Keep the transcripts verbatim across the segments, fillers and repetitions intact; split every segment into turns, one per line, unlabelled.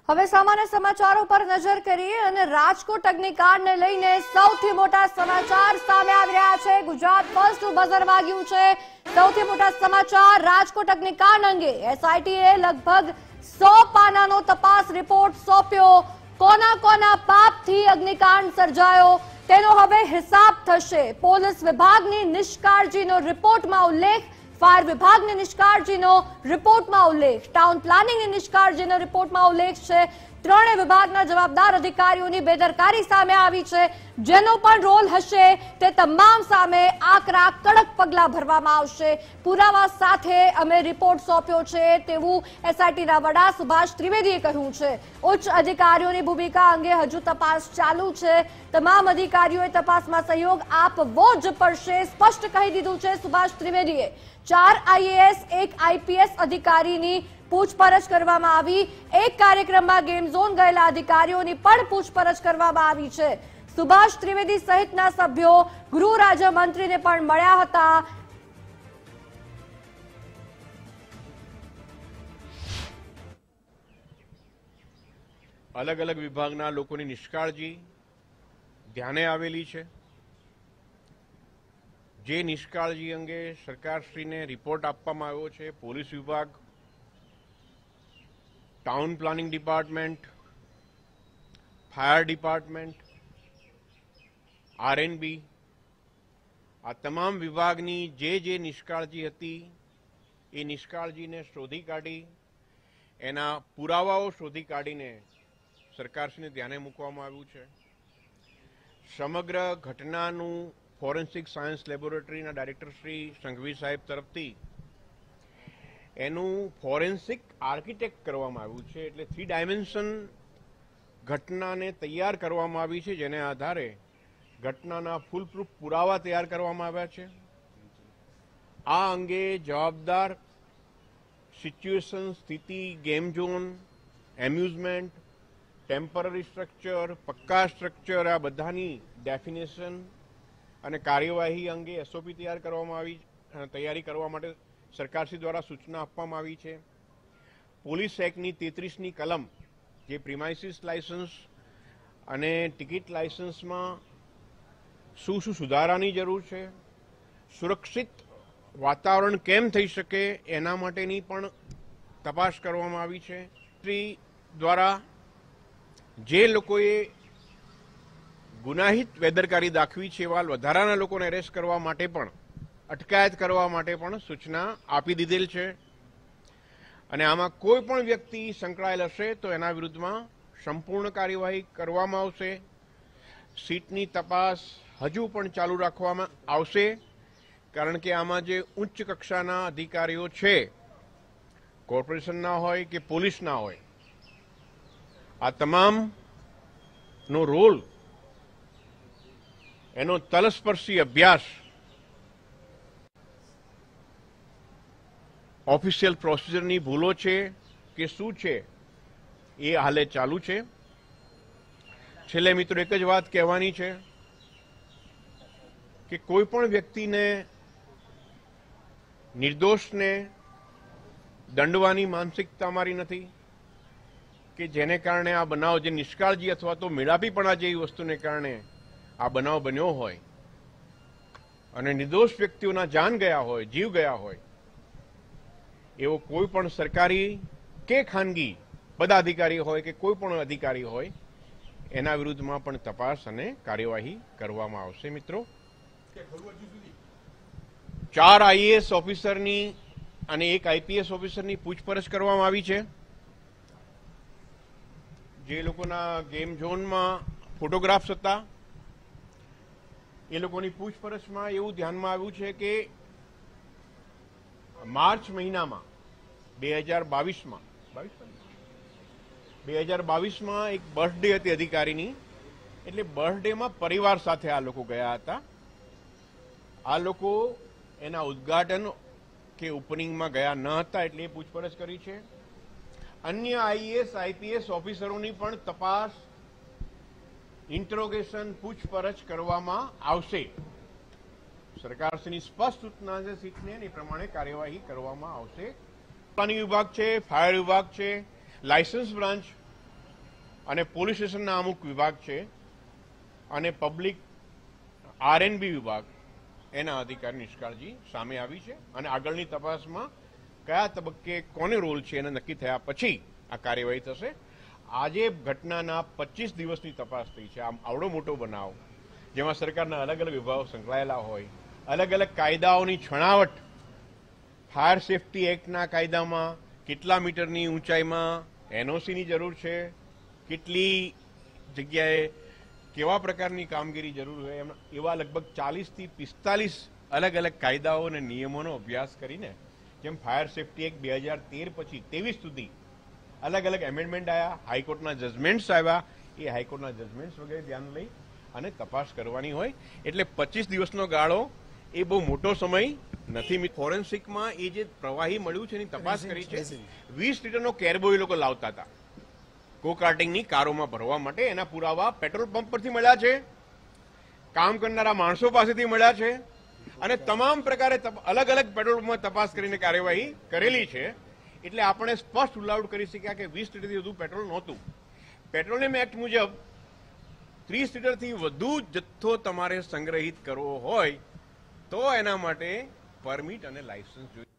હવે સામાન્ય સમાચારો પર નજર કરીએ અને રાજકોટ અગ્નિકાંડને લઈને સૌથી મોટા સમાચાર સામે આવી રહ્યા છે। ગુજરાત ફર્સ્ટ બઝર વાગ્યું છે। સૌથી મોટા સમાચાર રાજકોટ અગ્નિકાંડ અંગે એસઆઈટીએ લગભગ સો પાનાનો તપાસ રિપોર્ટ સોંપ્યો। કોના કોના પાપથી અગ્નિકાંડ સર્જાયો તેનો હવે હિસાબ થશે। પોલીસ વિભાગની નિષ્કાળજીનો રિપોર્ટમાં ઉલ્લેખ, फायर विभाग ने निष्काळजीनो रिपोर्ट में उल्लेख, टाउन प्लानिंग ने निष्काळजीनो रिपोर्ट में उल्लेख है। त्रणेय विभागना जवाबदार अधिकारीओनी बेदरकारी सामे आवी छे। जेनो पण रोल हशे ते तमाम सामे आकरा कड़क पगला भरवामां आवशे। पुरावा साथे अमे रिपोर्ट सौंप्यो छे तेवुं एसआईटीना वडा सुभाष त्रिवेदीए कह्युं छे। उच्च अधिकारीओनी भूमिका अंगे हजू तपास चालू छे। तमाम अधिकारीओए तपासमां सहयोग आपवो ज पड़शे, स्पष्ट कही दीधुं छे सुभाष त्रिवेदीए। चार आईएएस एक आईपीएस अधिकारीनी पूछपरछ करवामां आवी। एक कार्यक्रममां गेम झोन गयेला अधिकारीओनी पण पूछपरछ करवामां आवी छे। सुभाष त्रिवेदी सहितना सभ्यो गृह राज्यमंत्रीने पण मळ्या हता।
अलग अलग विभागना लोकोनी निष्काळजी ध्याने आवेली छे। जे निष्काळजी अंगे सरकारश्रीने रिपोर्ट आपवामां आव्यो छे। पोलीस विभाग, town planning department, fire department, RNB आ तमाम विभागनी जे जे निष्काळजी हती ए निष्काळजीने शोधी काढी, एना पुरावाओ शोधी काढीने सरकारश्रीने ध्याने मूकवामां आव्युं छे। समग्र घटनानुं फोरेन्सिक सायन्स लेबोरेटरीना डायरेक्टर श्री संघवी साहेब तरफथी एનું ફોરેન્સિક આર્કિટેક્ટ કરવામાં આવ્યું છે। એટલે થ્રી ડાયમેન્શન ઘટનાને તૈયાર કરવામાં આવી છે, જેને આધારે ઘટનાના ફૂલપ્રૂફ પુરાવા તૈયાર કરવામાં આવ્યા છે। આ અંગે જવાબદાર સિચ્યુએશન, સ્થિતિ, game zone, amusement, temporary structure, પક્કા સ્ટ્રક્ચર, આ બધાની ડેફિનેશન અને કાર્યવાહી અંગે એસઓપી તૈયાર કરવામાં આવી તૈયારી કરવા માટે सरकारश्री द्वारा सूचना आपवामां आवी छे। पोलीस एक्टनी तेत्रीसनी कलम जे प्रीमाइसिस लाइसेंस अने टिकिट लाइसेंस में शुं शुं सुधारानी जरूर छे, सुरक्षित वातावरण केम थई शके एना माटेनी पण तपास करवामां आवी छे। श्री द्वारा जे लोकोए गुनाहित बेदरकारी दाखवी छे एवा वधाराना लोकोने अरेस्ट करवा माटे पण अटकायत करवा माटे पण सूचना आपी दीधेल छे। अने आमां कोई पण व्यक्ति संकळायेल हशे तो एना विरुद्धमां संपूर्ण कार्यवाही करवामां आवशे। सीटनी तपास हजू पण चालू राखवामां आवशे, कारण के आमां जे उच्च कक्षाना अधिकारीओ छे, कोर्पोरेशनना होय के पोलीसना होय, आ तमाम नो रोल, एनो तलस्पर्शी अभ्यास ऑफिशियल प्रोसीजरनी भूलो छे के शुं छे ए हाले चालू छे। छेल्ले मित्रों एक ज वात कहेवानी छे के कोई पण व्यक्तिने निर्दोषने दंडवानी मानसिकता अमारी नथी के जेने कारणे आ बनाव जे निष्काळजी अथवा तो मेळापीपणा जेवी वस्तुने कारणे आ बनाव बन्यो होय अने निर्दोष व्यक्तिओना जान गया होय, जीव गया होय, एवो कोई पण सरकारी के खानगी पदाधिकारी होय के कोई पण अधिकारी होय एना विरुद्धमां पण तपास अने कार्यवाही करवामां आवशे। मित्रों, चार आईएएस ऑफिसरनी अने एक आईपीएस ऑफिसरनी पूछपरछ करवामां आवी छे। जे लोकोना गेम झोनमां फोटोग्राफ्स हता ए लोकोनी पूछपरछमां एवुं ध्यानमां आव्युं छे के मार्च महीना में बे हजार बावीस में बे हजार बावीस में एक बर्थडे थी अधिकारी एटले बर्थडे में परिवार साथे आ लोको गया था। आ लोको एना उद्घाटन के ओपनिंग में गया न था, एटले पूछपरछ करी छे। अन्य आईएएस आईपीएस ऑफिसरोनी पण तपास, इंट्रोगेशन, पूछपरछ करवामां आवशे। सरकारश्रीनी स्पष्ट सूचना छे, सीटने ए प्रमाणे कार्यवाही करवामां आवशे। प्लानिंग विभाग छे, फायर विभाग छे, लाइसेंस ब्रांच અને પોલીસ સ્ટેશનના અમુક વિભાગ છે અને પબ્લિક આરએનબી વિભાગ એના અધિકારી નિષ્કાળજી સામે આવી છે અને આગળની તપાસમાં કયા તબક્કે કોને રોલ છે એને નક્કી થયા પછી આ કાર્યવાહી થશે. આજે ઘટનાના પચીસ દિવસની તપાસ થઈ છે. આમ આવડો મોટો બનાવ જેમાં સરકારના અલગ અલગ વિભાગો સંકળાયેલા હોય, અલગ અલગ કાયદાઓની છણાવટ, ફાયર સેફટી એક્ટના કાયદામાં કેટલા મીટરની ઊંચાઈમાં એનઓસીની જરૂર છે, કેટલી જગ્યાએ કેવા પ્રકારની કામગીરી જરૂર હોય, એમ એવા લગભગ ચાલીસથી પિસ્તાલીસ અલગ અલગ કાયદાઓ અને નિયમોનો અભ્યાસ કરીને જેમ ફાયર સેફટી એક્ટ બે હજાર તેર પછી ત્રેવીસ સુધી અલગ અલગ એમેન્ડમેન્ટ આવ્યા, હાઈકોર્ટના જજમેન્ટ્સ આવ્યા, એ હાઈકોર્ટના જજમેન્ટ્સ વગેરે ધ્યાન લઈ અને તપાસ કરવાની હોય. એટલે પચીસ દિવસનો ગાળો એ બહુ મોટો સમય નથી. ફોરેન્સિકમાં એ જે પ્રવાહી મળ્યું છે એની તપાસ કરી છે. વીસ લીટરનો કેરબો એ લોકો લાવતા હતા ગો કાર્ટિંગની કારોમાં ભરવા માટે. એના પુરાવા પેટ્રોલ પંપ પરથી મળ્યા છે, કામ કરનારા માણસો પાસેથી મળ્યા છે અને તમામ પ્રકારે અલગ અલગ પેટ્રોલ પંપમાં તપાસ કરીને કાર્યવાહી કરેલી છે. એટલે આપણે સ્પષ્ટ રૂલ આઉટ કરી શક્યા કે વીસ લીટરથી વધુ પેટ્રોલ નહોતું. પેટ્રોલિયમ એક્ટ મુજબ ત્રીસ લીટરથી વધુ જથ્થો તમારે સંગ્રહિત કરવો હોય તો એના માટે પરમિટ અને લાયસન્સ જોઈએ.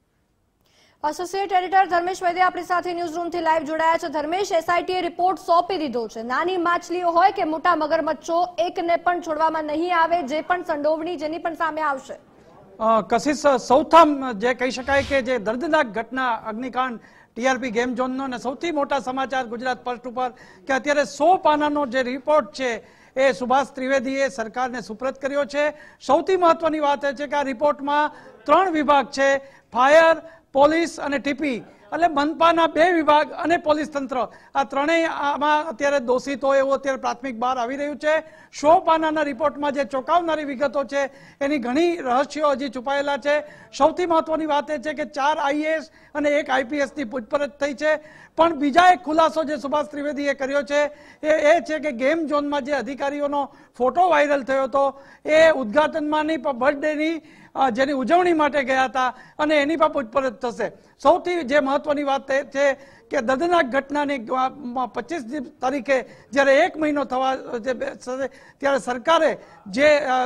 એસોસિએટ એડિટર ધર્મેશ વૈદ્ય આપણી સાથે ન્યૂઝ રૂમથી લાઈવ જોડાયા છે. ધર્મેશ, એસઆઈટીએ રિપોર્ટ સોંપી દીધો છે. નાની માછલીઓ હોય કે મોટા મગરમચ્છો, એકને પણ છોડવામાં નહીં આવે. જે પણ સંડોવણી જેની પણ સામે આવશે.
કશિશ, સૌથમ જે કહી શકાય કે જે દર્દનાક ઘટના અગ્નિકાંડ ટીઆરપી ગેમ ઝોનનો અને સૌથી મોટા સમાચાર ગુજરાત ફર્સ્ટ ઉપર કે અત્યારે સો પાનાનો જે રિપોર્ટ છે એ સુભાષ ત્રિવેદીએ સરકારને સુપ્રત કર્યો છે. સૌથી મહત્વની વાત એ છે કે આ રિપોર્ટમાં ત્રણ વિભાગ છે, ફાયર, પોલીસ અને ટીપી, એટલે મનપાના બે વિભાગ અને પોલીસ તંત્ર, આ ત્રણેય આમાં અત્યારે દોષિત હોય એવું અત્યારે પ્રાથમિક બહાર આવી રહ્યું છે. સો પાનાના રિપોર્ટમાં જે ચોંકાવનારી વિગતો છે એની ઘણી રહસ્યો હજી છુપાયેલા છે. સૌથી મહત્વની વાત એ છે કે ચાર આઈએએસ અને એક આઈપીએસની પૂછપરછ થઈ છે. પણ બીજા એક ખુલાસો જે સુભાષ ત્રિવેદીએ કર્યો છે એ એ છે કે ગેમ ઝોનમાં જે અધિકારીઓનો ફોટો વાયરલ થયો હતો એ ઉદઘાટનમાં નહીં પણ બર્થડેની જેની ઉજવણી માટે ગયા હતા અને એની પણ પૂછપરછ થશે. સૌથી જે મહત્વની વાત છે કે દર્દનાક ઘટનાની પચીસ તારીખે જ્યારે એક મહિનો થવા ત્યારે સરકારે જે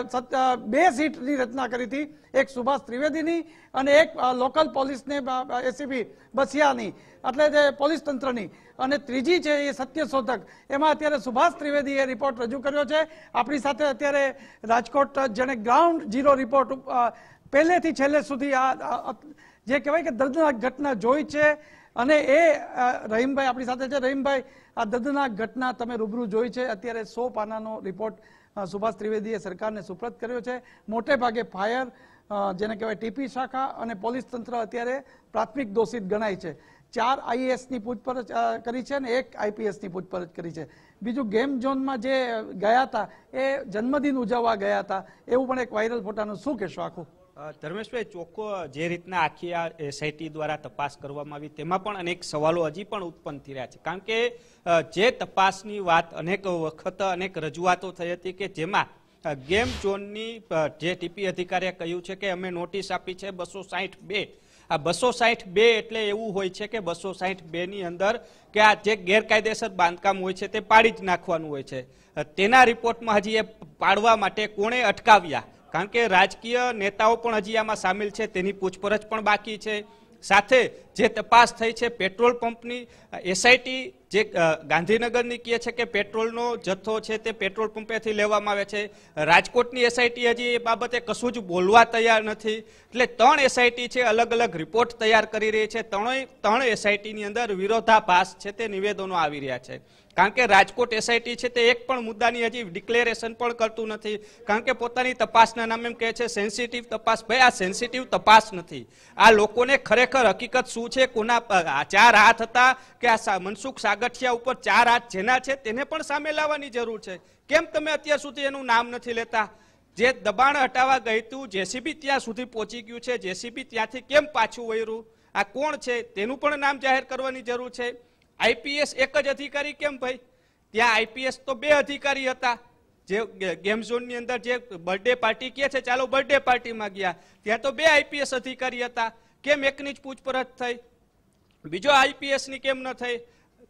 બે સીટની રચના કરી હતી, એક સુભાષ ત્રિવેદીની અને એક લોકલ પોલીસને એસીપી બસિયાની, એટલે જે પોલીસ તંત્રની, અને ત્રીજી છે એ સત્યશોધક. એમાં અત્યારે સુભાષ ત્રિવેદીએ રિપોર્ટ રજૂ કર્યો છે. આપણી સાથે અત્યારે રાજકોટ જેને ગ્રાઉન્ડ ઝીરો રિપોર્ટ પહેલેથી છેલ્લે સુધી આ જે કહેવાય કે દર્દનાક ઘટના જોઈ છે અને એ રહીમભાઈ આપણી સાથે છે. રહીમભાઈ, આ દર્દનાક ઘટના તમે રૂબરૂ જોઈ છે. અત્યારે સો પાનાનો રિપોર્ટ સુભાષ ત્રિવેદીએ સરકારને સુપ્રત કર્યો છે. મોટે ભાગે ફાયર, જેને કહેવાય ટીપી શાખા અને પોલીસ તંત્ર અત્યારે પ્રાથમિક દોષિત ગણાય છે. ચાર આઈએએસની પૂછપરછ કરી છે અને એક આઈપીએસની પૂછપરછ કરી છે. બીજું ગેમ ઝોનમાં જે ગયા હતા એ જન્મદિન ઉજવવા ગયા હતા એવું પણ એક વાયરલ ફોટાનું શું કહેશો આખું?
ધર્મેશભાઈ, ચોખ્ખો જે રીતના આખી આ એસઆઈટી દ્વારા તપાસ કરવામાં આવી તેમાં પણ અનેક સવાલો હજી પણ ઉત્પન્ન થઈ રહ્યા છે. કારણ કે જે તપાસની વાત અનેક વખત અનેક રજૂઆતો થઈ હતી કે જેમાં ગેમ ઝોનની જે ટીપી અધિકારીએ કહ્યું છે કે અમે નોટિસ આપી છે બસો સાહીઠ બે. આ બસો સાહીઠ બે એટલે એવું હોય છે કે બસો સાહીઠ બે ની અંદર કે આ જે ગેરકાયદેસર બાંધકામ હોય છે તે પાડી જ નાખવાનું હોય છે. તેના રિપોર્ટમાં હજી એ પાડવા માટે કોણે અટકાવ્યા, કારણ કે રાજકીય નેતાઓ પણ હજી આમાં સામેલ છે, તેની પૂછપરછ પણ બાકી છે. સાથે જે તપાસ થઈ છે પેટ્રોલ પંપની, એસઆઈટી જે ગાંધીનગરની કહે છે કે પેટ્રોલનો જથ્થો છે તે પેટ્રોલ પંપેથી લેવામાં આવે છે. રાજકોટની એસઆઈટી હજી એ બાબતે કશું જ બોલવા તૈયાર નથી. એટલે ત્રણ એસઆઈટી છે, અલગ અલગ રિપોર્ટ તૈયાર કરી રહી છે. ત્રણેય ત્રણ એસઆઈટીની અંદર વિરોધાભાસ છે તે નિવેદનો આવી રહ્યા છે. કારણ કે રાજકોટ એસઆઈટી છે તે એક પણ મુદ્દાની હજી ડિક્લેરેશન પણ કરતું નથી. કારણ કે પોતાની તપાસના નામે એમ કહે છે સેન્સિટિવ તપાસ. ભાઈ, આ સેન્સિટિવ તપાસ નથી. આ લોકોને ખરેખર હકીકત શું છે, કોના ચાર હાથ હતા કે આ મનસુખ સાગઠિયા ઉપર ચાર હાથ જેના છે તેને પણ સામે લાવવાની જરૂર છે. કેમ તમે અત્યાર સુધી એનું નામ નથી લેતા? જે દબાણ હટાવવા ગઈ હતું, જેસીબી ત્યાં સુધી પહોંચી ગયું છે, જેસીબી ત્યાંથી કેમ પાછું વળ્યું, આ કોણ છે તેનું પણ નામ જાહેર કરવાની જરૂર છે. આઈપીએસ એક જ અધિકારી કેમ ભાઈ? ત્યાં આઈપીએસ તો બે અધિકારી હતા. જે ગેમ ઝોનની અંદર જે બર્થડે પાર્ટી કહે છે, ચાલો બર્થડે પાર્ટીમાં ગયા, ત્યાં તો બે આઈપીએસ અધિકારી હતા. કેમ એકની જ પૂછપરછ થઈ? બીજો આઈપીએસ ની કેમ ન થઈ?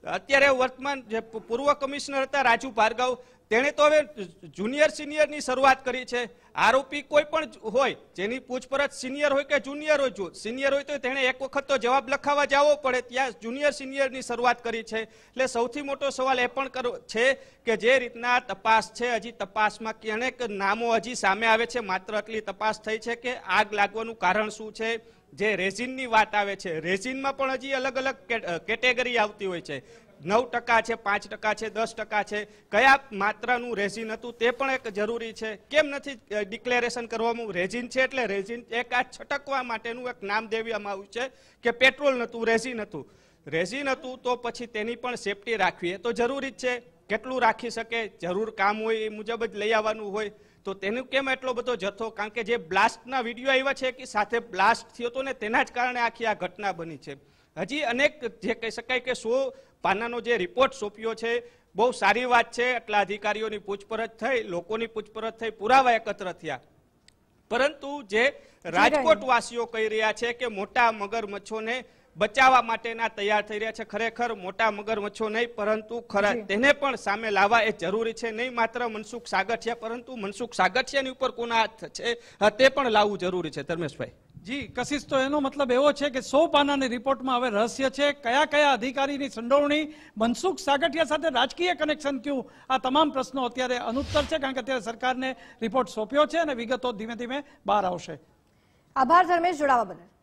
અત્યારે વર્તમાન જે પૂર્વ કમિશનર હતા રાજુ ભાર્ગવ, તેણે તો હવે જુનિયર સિનિયરની શરૂઆત કરી છે. આરોપી કોઈ પણ હોય જેની પૂછપરછ સિનિયર હોય કે જુનિયર હોય, જો સિનિયર હોય તો તેણે એક વખત તો જવાબ લખાવા જવો પડે, ત્યાં જુનિયર સિનિયરની શરૂઆત કરી છે. એટલે સૌથી મોટો સવાલ એ પણ છે કે જે રીતના તપાસ છે, હજી તપાસમાં અનેક નામો હજી સામે આવે છે. માત્ર એટલી તપાસ થઈ છે કે આગ લાગવાનું કારણ શું છે. જે રેઝિનની વાત આવે છે, રેઝિનમાં પણ હજી અલગ અલગ કેટેગરી આવતી હોય છે. નવ ટકા છે, પાંચ ટકા છે, દસ ટકા છે, કયા માત્રાનું રેઝિન હતું તે પણ એક જરૂરી છે. કેમ નથી ડિક્લેરેશન કરવામાં? રેઝિન છે એટલે રેઝિન એક આ છટકવા માટેનું એક નામ દેવામાં આવ્યું છે કે પેટ્રોલ નહોતું, રેઝિન હતું. રેઝિન હતું તો પછી તેની પણ સેફટી રાખવી એ તો જરૂરી જ છે. કેટલું રાખી શકે, જરૂર કામ હોય એ મુજબ જ લઈ આવવાનું હોય, તો તેનું કેમ એટલો બધો જથ્થો? કારણ કે જે બ્લાસ્ટના વિડીયો આવ્યા છે કે સાથે બ્લાસ્ટ થયો હતો ને તેના જ કારણે આખી આ ઘટના બની છે. હજી અનેક જે કહી શકાય કે સો પાનાનો જે રિપોર્ટ સોંપ્યો છે, બહુ સારી વાત છે. એટલા અધિકારીઓની પૂછપરછ થઈ, લોકોની પૂછપરછ થઈ, પુરાવા એકત્ર થયા. પરંતુ જે રાજકોટ વાસીઓ કહી રહ્યા છે કે મોટા મગરમચ્છોને બચાવવા માટેના તૈયાર થઈ રહ્યા છે, ખરેખર મોટા મગરમચ્છો નહીં પરંતુ ખરા તેને પણ સામે લાવવા એ જરૂરી છે. નહીં માત્ર મનસુખ સાગઠિયા પરંતુ મનસુખ સાગઠિયાની ઉપર કોના હાથ છે તે પણ લાવવું જરૂરી છે. ધર્મેશભાઈ
જી કશિશ, તો એનો મતલબ એવો છે કે સો પાનાની રિપોર્ટમાં હવે રહસ્ય છે કયા કયા અધિકારીની સંડોવણી, મનસુખ સાગઠિયા સાથે રાજકીય કનેક્શન થયું, આ તમામ પ્રશ્નો અત્યારે અનુત્તર છે. કારણ કે અત્યારે સરકારને રિપોર્ટ સોંપ્યો છે અને વિગતો ધીમે ધીમે બહાર આવશે.
આભાર ધર્મેશ, જોડાવા બદલ.